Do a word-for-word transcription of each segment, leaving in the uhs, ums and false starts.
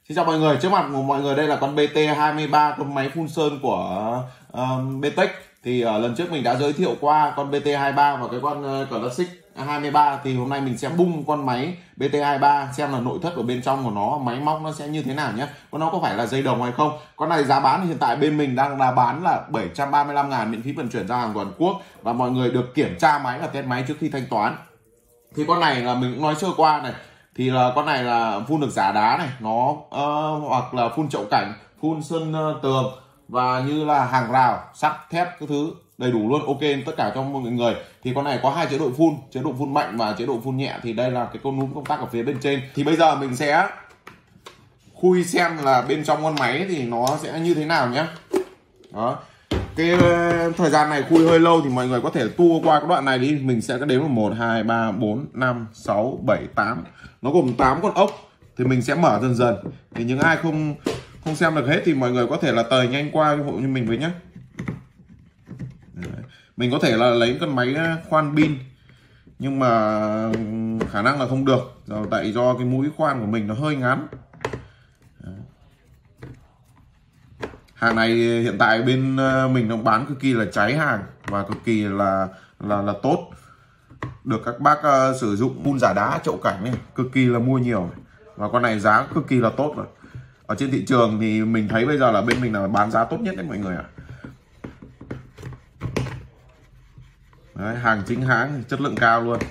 Xin chào mọi người, trước mặt của mọi người đây là con B T hai ba, con máy phun sơn của um, Betech. Thì uh, lần trước mình đã giới thiệu qua con B T hai ba và cái con uh, Classic hai ba. Thì hôm nay mình sẽ bung con máy B T hai ba xem là nội thất ở bên trong của nó, máy móc nó sẽ như thế nào nhé. Con nó có phải là dây đồng hay không. Con này giá bán thì hiện tại bên mình đang là bán là bảy trăm ba mươi lăm ngàn, miễn phí vận chuyển ra hàng toàn quốc. Và mọi người được kiểm tra máy và test máy trước khi thanh toán. Thì con này là mình cũng nói sơ qua này, thì là con này là phun được giả đá này, nó uh, hoặc là phun chậu cảnh, phun sơn uh, tường, và như là hàng rào, sắt, thép, các thứ đầy đủ luôn, ok tất cả cho mọi người. Thì con này có hai chế độ phun, chế độ phun mạnh và chế độ phun nhẹ. Thì đây là cái con núm công tắc ở phía bên trên. Thì bây giờ mình sẽ khui xem là bên trong con máy thì nó sẽ như thế nào nhé. Đó, cái thời gian này khui hơi lâu thì mọi người có thể tua qua cái đoạn này đi. Mình sẽ đếm là một, hai, ba, bốn, năm, sáu, bảy, tám. Nó gồm tám con ốc. Thì mình sẽ mở dần dần. Thì những ai không không xem được hết thì mọi người có thể là tời nhanh qua hộ như mình với nhé. Đấy. Mình có thể là lấy con máy khoan pin, nhưng mà khả năng là không được, tại do cái mũi khoan của mình nó hơi ngắn. Đấy. Hàng này hiện tại bên mình nó bán cực kỳ là cháy hàng và cực kỳ là là là tốt, được các bác uh, sử dụng phun giả đá, chậu cảnh này cực kỳ là mua nhiều, và con này giá cực kỳ là tốt rồi. Ở trên thị trường thì mình thấy bây giờ là bên mình là bán giá tốt nhất đấy mọi người ạ. Đấy, hàng chính hãng, chất lượng cao luôn.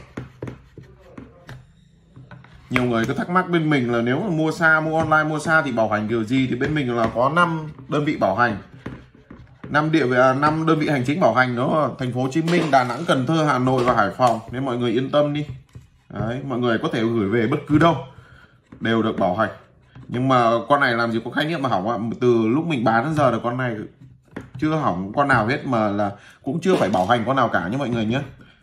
Nhiều người cứ thắc mắc bên mình là nếu mà mua xa, mua online, mua xa thì bảo hành kiểu gì. Thì bên mình là có năm đơn vị bảo hành, năm địa năm đơn vị hành chính bảo hành, đó là thành phố Hồ Chí Minh, Đà Nẵng, Cần Thơ, Hà Nội và Hải Phòng, nên mọi người yên tâm đi. Đấy, mọi người có thể gửi về bất cứ đâu đều được bảo hành. Nhưng mà con này làm gì có khái niệm mà hỏng ạ. Từ lúc mình bán đến giờ là con này chưa hỏng con nào hết, mà là cũng chưa phải bảo hành con nào cả nhé mọi người nhé.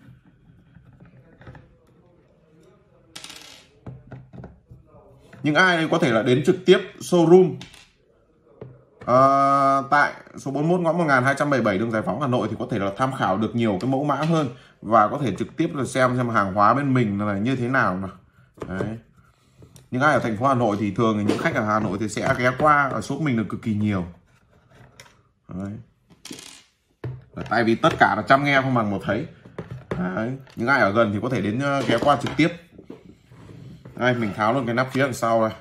Những ai có thể là đến trực tiếp showroom à, tại số bốn mươi mốt ngõ một nghìn hai trăm bảy mươi bảy đường Giải Phóng, Hà Nội, thì có thể là tham khảo được nhiều cái mẫu mã hơn, và có thể trực tiếp là xem xem hàng hóa bên mình là như thế nào nào. Đấy. Những ai ở thành phố Hà Nội thì thường những khách ở Hà Nội thì sẽ ghé qua ở shop mình được cực kỳ nhiều. Đấy. Tại vì tất cả là chăm nghe không bằng một thấy. Đấy. Những ai ở gần thì có thể đến ghé qua trực tiếp. Đây, mình tháo luôn cái nắp phía đằng sau này.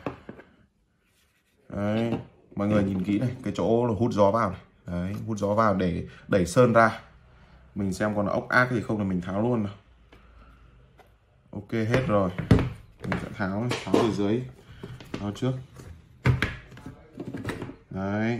Đấy. Mọi người nhìn kỹ này, cái chỗ là hút gió vào này. Đấy, hút gió vào để đẩy sơn ra. Mình xem còn ốc ác thì không là mình tháo luôn nào. Ok hết rồi. Mình sẽ tháo tháo từ dưới, tháo trước. Đấy.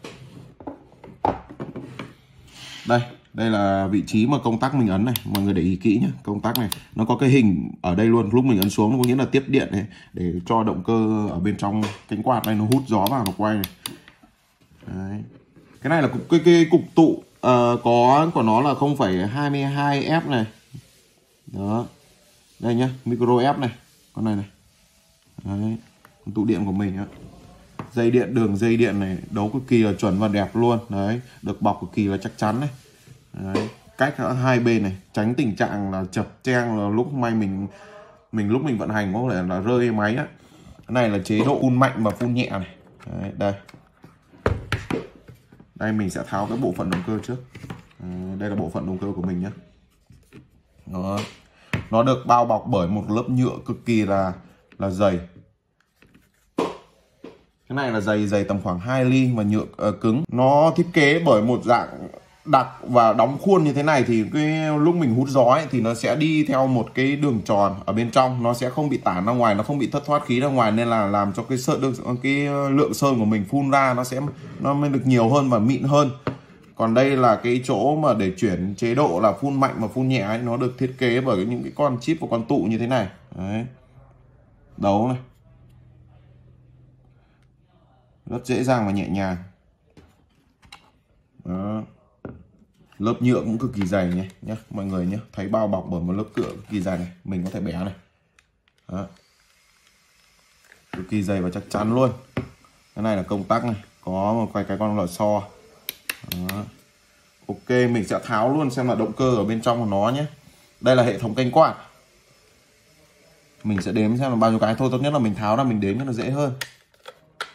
Đây, đây là vị trí mà công tắc mình ấn này, mọi người để ý kỹ nhé. Công tắc này nó có cái hình ở đây luôn, lúc mình ấn xuống nó có nghĩa là tiếp điện này, để cho động cơ ở bên trong cánh quạt này nó hút gió vào, nó quay này. Đấy. Cái này là cục, cái, cái cục tụ uh, có của nó là không phẩy hai hai F này. Đó. Đây nhá, micro F này, con này này. Đấy, con tụ điện của mình á. Dây điện, đường dây điện này đấu cực kỳ là chuẩn và đẹp luôn. Đấy, được bọc cực kỳ là chắc chắn này. Đấy, cách ở hai bên này, tránh tình trạng là chập cheng là lúc may mình mình lúc mình vận hành có thể là rơi máy á. Cái này là chế độ phun mạnh và phun nhẹ này. Đấy, đây. Đây mình sẽ tháo cái bộ phận động cơ trước. Đấy, đây là bộ phận động cơ của mình nhé. Đó. Nó được bao bọc bởi một lớp nhựa cực kỳ là là dày. Cái này là dày dày tầm khoảng hai ly mà nhựa uh, cứng. Nó thiết kế bởi một dạng đặc và đóng khuôn như thế này, thì cái lúc mình hút gió ấy, thì nó sẽ đi theo một cái đường tròn ở bên trong, nó sẽ không bị tản ra ngoài, nó không bị thất thoát khí ra ngoài, nên là làm cho cái sơn được cái lượng sơn của mình phun ra nó sẽ nó mới được nhiều hơn và mịn hơn. Còn đây là cái chỗ mà để chuyển chế độ là phun mạnh và phun nhẹ ấy, nó được thiết kế bởi những cái con chip và con tụ như thế này. Đấy. Đấu này. Rất dễ dàng và nhẹ nhàng. Đó. Lớp nhựa cũng cực kỳ dày nhé, nhé mọi người nhé. Thấy bao bọc bởi một lớp nhựa cực kỳ dày này, mình có thể bẻ này. Đó. Cực kỳ dày và chắc chắn luôn. Cái này là công tắc này, có một cái cái con lò xo. Đó. Ok, mình sẽ tháo luôn xem là động cơ ở bên trong của nó nhé. Đây là hệ thống cánh quạt. Mình sẽ đếm xem là bao nhiêu cái thôi, tốt nhất là mình tháo ra mình đếm cho nó dễ hơn.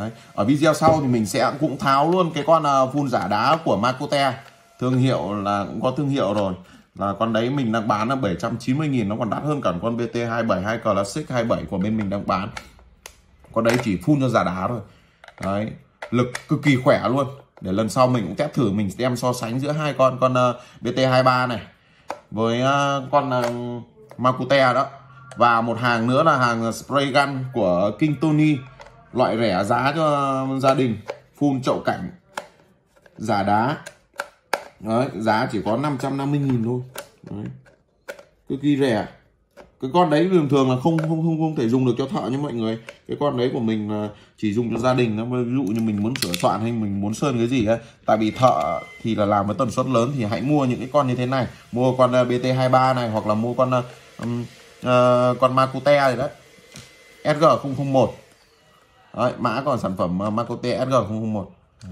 Đấy. Ở video sau thì mình sẽ cũng tháo luôn cái con uh, phun giả đá của Makute, thương hiệu là cũng có thương hiệu rồi, là con đấy mình đang bán là bảy trăm chín mươi nghìn, nó còn đắt hơn cả con bê tê hai bảy hay Classic hai bảy của bên mình đang bán. Con đấy chỉ phun cho giả đá thôi. Đấy, lực cực kỳ khỏe luôn. Để lần sau mình cũng test thử, mình đem so sánh giữa hai con con uh, bê tê hai ba này với uh, con uh, Makute đó. Và một hàng nữa là hàng spray gun của King Tony, loại rẻ giá cho gia đình, phun chậu cảnh giả đá. Đấy, giá chỉ có năm trăm năm mươi nghìn thôi. Đấy, cực kỳ rẻ. Cái con đấy thường thường là không không không không thể dùng được cho thợ nha mọi người. Cái con đấy của mình là chỉ dùng cho gia đình. Ví dụ như mình muốn sửa soạn hay mình muốn sơn cái gì ấy. Tại vì thợ thì là làm với tần suất lớn thì hãy mua những cái con như thế này. Mua con bê tê hai ba này, hoặc là mua con um, uh, con Makute này đấy, S G không không một. Đấy, mã còn sản phẩm Makute S G không không một. Đấy.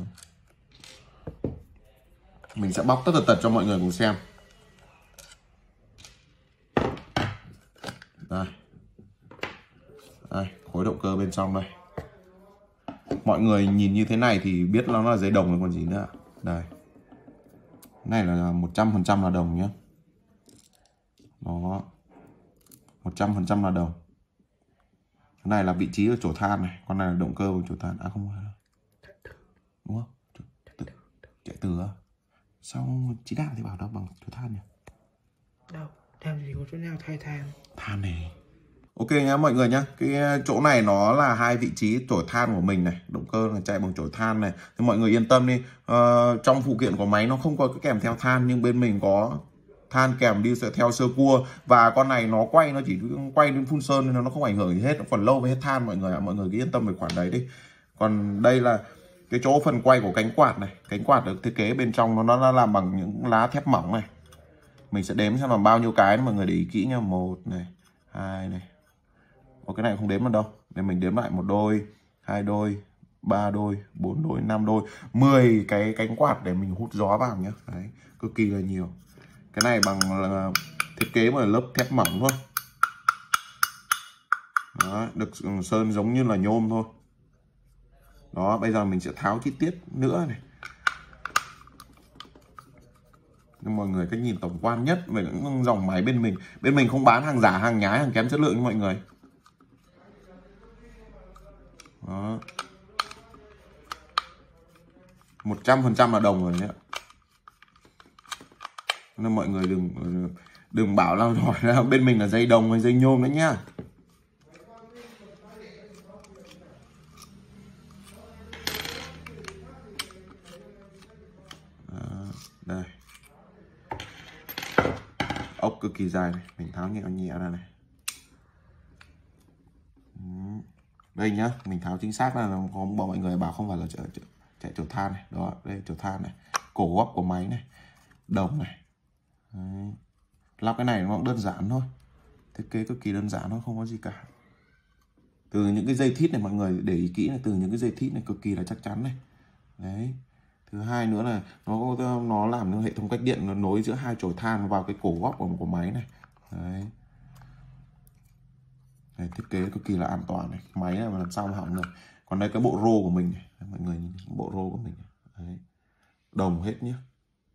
Mình sẽ bóc tất tật tật cho mọi người cùng xem. Đây. Đây, khối động cơ bên trong đây. Mọi người nhìn như thế này thì biết nó là giấy đồng rồi còn gì nữa. Đây. Này là một trăm phần trăm là đồng nhé. Đó. một trăm phần trăm là đồng. Cái này là vị trí ở chỗ than này, con này là động cơ của chỗ than. À không phải. Đúng không? Chạy từ á. Sao Chí Đạm thì bảo đâu bằng chỗ than nhỉ? Đâu, làm gì có chỗ nào thay than. Than này. Ok nhá mọi người nhá. Cái chỗ này nó là hai vị trí chổi than của mình này, động cơ là chạy bằng chổi than này. Thì mọi người yên tâm đi. Ờ, trong phụ kiện của máy nó không có cái kèm theo than, nhưng bên mình có than kèm đi sẽ theo sơ cua. Và con này nó quay, nó chỉ quay đến phun sơn nên nó không ảnh hưởng gì hết, nó còn lâu với hết than mọi người ạ. Mọi người cứ yên tâm về khoản đấy đi. Còn đây là cái chỗ phần quay của cánh quạt này. Cánh quạt được thiết kế bên trong nó nó làm bằng những lá thép mỏng này. Mình sẽ đếm xem là bao nhiêu cái, mọi người để ý kỹ nha. Một này, hai này. Ồ, cái này không đếm được đâu. Để mình đếm lại một đôi, hai đôi, ba đôi, bốn đôi, năm đôi, mười cái cánh quạt để mình hút gió vào nhé. Đấy, cực kỳ là nhiều. Cái này bằng là thiết kế bằng lớp thép mỏng thôi. Đó, được sơn giống như là nhôm thôi. Đó, bây giờ mình sẽ tháo chi tiết nữa này. Nhưng mọi người cách nhìn tổng quan nhất về những dòng máy bên mình. Bên mình không bán hàng giả, hàng nhái, hàng kém chất lượng như mọi người. Đó. một trăm phần trăm là đồng rồi nhé. Nên mọi người đừng đừng bảo là hỏi là bên mình là dây đồng hay dây nhôm đấy nhá. Đó, đây. Ốc cực kỳ dài này, mình tháo nhẹ nhẹ ra này. Đây nhá, mình tháo chính xác là có bảo mọi người bảo không phải là chạy, chạy, chạy chổi than này. Đó, đây chổi than này, cổ góc của máy này, đồng này. Đấy. Lắp cái này nó cũng đơn giản thôi, thiết kế cực kỳ đơn giản thôi, không có gì cả. Từ những cái dây thít này mọi người để ý kỹ này, từ những cái dây thít này cực kỳ là chắc chắn này. Đấy. Thứ hai nữa là nó nó làm nó hệ thống cách điện, nó nối giữa hai chổi than vào cái cổ góc của, của máy này. Đấy. Đấy, thiết kế cực kỳ là an toàn này, máy này mà làm sao mà hỏng được. Còn đây cái bộ rô của mình này, mọi người nhìn bộ rô của mình này. Đấy. Đồng hết nhé.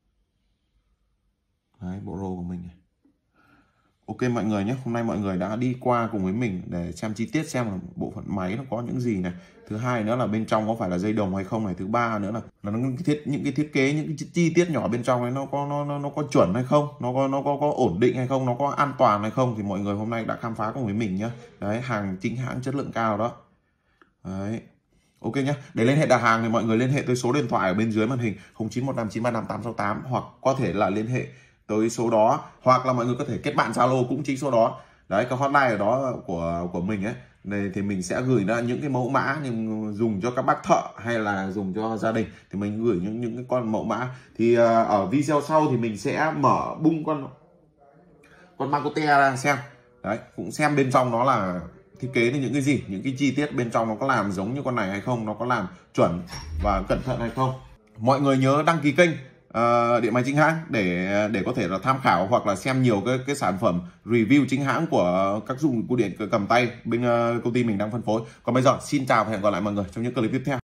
Đấy, bộ rô của mình này. Ok mọi người nhé, hôm nay mọi người đã đi qua cùng với mình để xem chi tiết xem là bộ phận máy nó có những gì này. Thứ hai nữa là bên trong có phải là dây đồng hay không này. Thứ ba nữa là, là nó thiết những cái thiết kế, những cái chi tiết nhỏ bên trong ấy nó có nó nó, nó có chuẩn hay không, nó có nó có có ổn định hay không, nó có an toàn hay không, thì mọi người hôm nay đã khám phá cùng với mình nhá. Đấy, hàng chính hãng chất lượng cao đó. Đấy. Ok nhá, để liên hệ đặt hàng thì mọi người liên hệ tới số điện thoại ở bên dưới màn hình không chín một năm chín ba năm tám sáu tám, hoặc có thể là liên hệ tới số đó, hoặc là mọi người có thể kết bạn Zalo cũng chính số đó. Đấy, cái hotline ở đó của của mình ấy, này thì mình sẽ gửi ra những cái mẫu mã nhưng dùng cho các bác thợ hay là dùng cho gia đình thì mình gửi những những cái con mẫu mã. Thì uh, ở video sau thì mình sẽ mở bung con con Makute ra xem. Đấy, cũng xem bên trong nó là thiết kế là những cái gì, những cái chi tiết bên trong nó có làm giống như con này hay không, nó có làm chuẩn và cẩn thận hay không. Mọi người nhớ đăng ký kênh uh, điện máy chính hãng để để có thể là tham khảo hoặc là xem nhiều cái cái sản phẩm review chính hãng của các dụng cụ điện cầm tay bên uh, công ty mình đang phân phối. Còn bây giờ xin chào và hẹn gặp lại mọi người trong những clip tiếp theo.